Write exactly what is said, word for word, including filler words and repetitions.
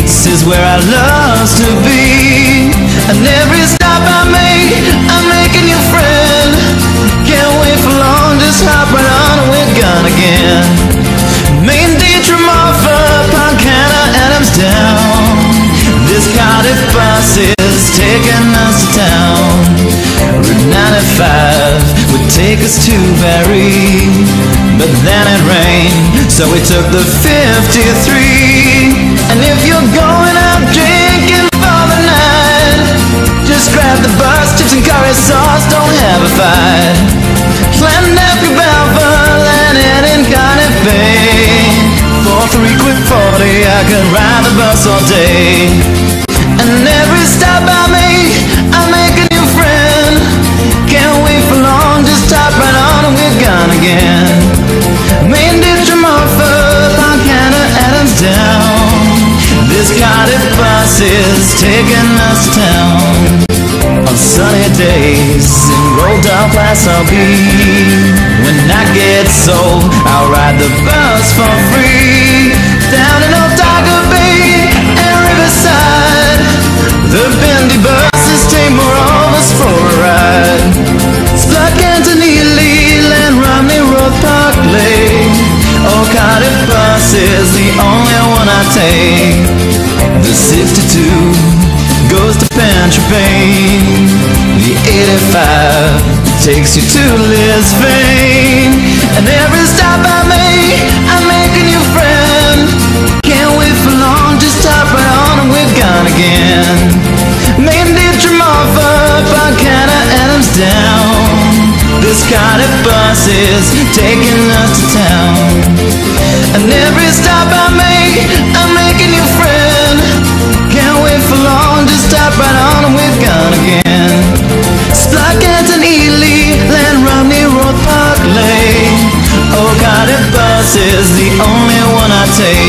This is where I love to be. And every stop I make, I make a new friend. Can't wait for long, just hop right on and we're gone again. Main Detroit, Marfa, Pontcanna, Adams down. This Cardiff bus is taking us to town. Route ninety-five would take us to Barrie, but then it rained, so we took the fifty-three. And if you're going out drinking for the night, just grab the bus, chips and curry sauce, don't have a fight. Llanelli, Belfast, landed in Cardiff Bay. For three quid forty, I could ride the bus all day. And every stop I make, I make a new friend. Can't wait for long, just hop right on and we're gone again. Main Detroit, Marfa, Pontcanna, Adams down. This Cardiff bus is taking us to town. On sunny days in rolled up glass I'll be. When I get sold, I'll ride the bus for free. Down in Otago Bay and Riverside, the bendy buses take more of us for a ride. Spluck, Antonelli, Land, Romney, Road, Park Lake. Oh, Cardiff bus is the only one I take. The sixty-two goes to Pentrapane. The eighty-five takes you to Lisbon. And every stop I make, I make a new friend. Can't wait for long, just hop right on and we're gone again. Main Detroit, Marfa, Pontcanna, Adams down. This Cardiff bus is taking us to town. And every stop I make, I make a new friend. Can't wait for long, just hop right on and we're gone again. Spluck, Antonelli, Land, Romney, Road, Park Lake. Oh, Cardiff bus is the only one I take.